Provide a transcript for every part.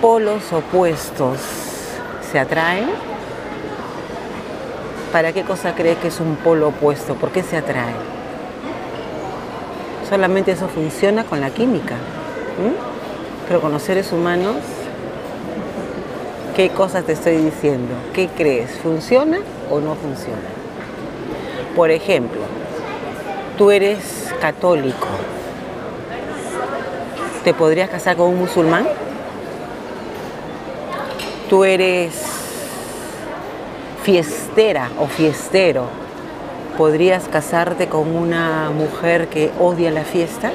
polos opuestos se atraen? ¿Para qué cosa crees que es un polo opuesto? ¿Por qué se atrae? Solamente eso funciona con la química. Pero con los seres humanos, ¿qué cosas te estoy diciendo? ¿Qué crees? ¿Funciona o no funciona? Por ejemplo, tú eres católico. ¿Te podrías casar con un musulmán? Tú eres fiestera o fiestero. ¿Podrías casarte con una mujer que odia las fiestas?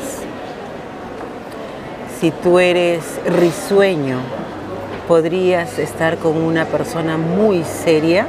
Si tú eres risueño, ¿podrías estar con una persona muy seria?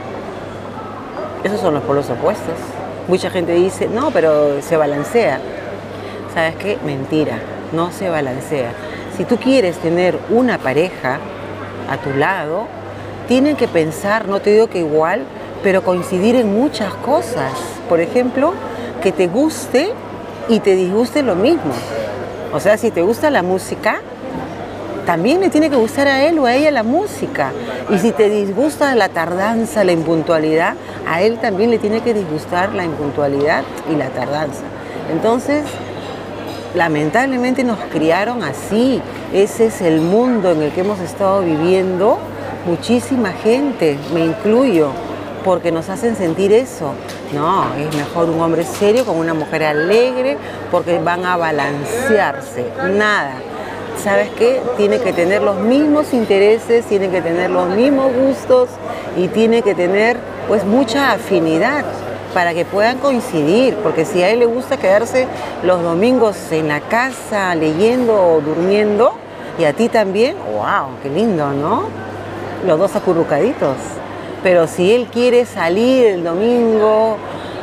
Esos son los polos opuestos. Mucha gente dice, no, pero se balancea. ¿Sabes qué? Mentira, no se balancea. Si tú quieres tener una pareja a tu lado, tienen que pensar, no te digo que igual, pero coincidir en muchas cosas. Por ejemplo, que te guste y te disguste lo mismo. O sea, si te gusta la música, también le tiene que gustar a él o a ella la música. Y si te disgusta la tardanza, la impuntualidad, a él también le tiene que disgustar la impuntualidad y la tardanza. Entonces, lamentablemente nos criaron así. Ese es el mundo en el que hemos estado viviendo muchísima gente, me incluyo, porque nos hacen sentir eso. No, es mejor un hombre serio con una mujer alegre porque van a balancearse. Nada. ¿Sabes qué? Tiene que tener los mismos intereses, tiene que tener los mismos gustos y tiene que tener pues mucha afinidad para que puedan coincidir, porque si a él le gusta quedarse los domingos en la casa leyendo o durmiendo y a ti también, wow, qué lindo, ¿no? Los dos acurrucaditos. Pero si él quiere salir el domingo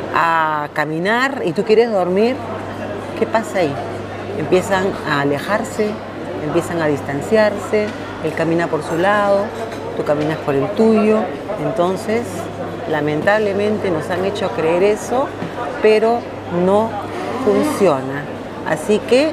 a caminar y tú quieres dormir, ¿qué pasa ahí? Empiezan a alejarse, empiezan a distanciarse, él camina por su lado, tú caminas por el tuyo. Entonces, lamentablemente nos han hecho creer eso, pero no funciona. Así que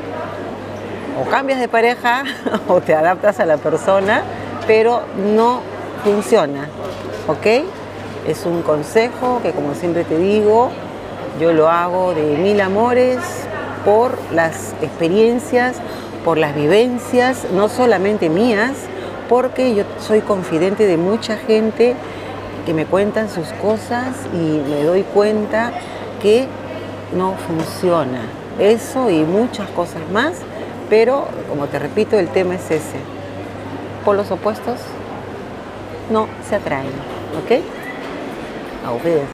o cambias de pareja o te adaptas a la persona, pero no funciona, ¿ok? Es un consejo que, como siempre te digo, yo lo hago de mil amores por las experiencias, por las vivencias, no solamente mías, porque yo soy confidente de mucha gente que me cuentan sus cosas y me doy cuenta que no funciona. Eso y muchas cosas más, pero como te repito, el tema es ese. Polos opuestos no se atraen, ¿ok? A ustedes.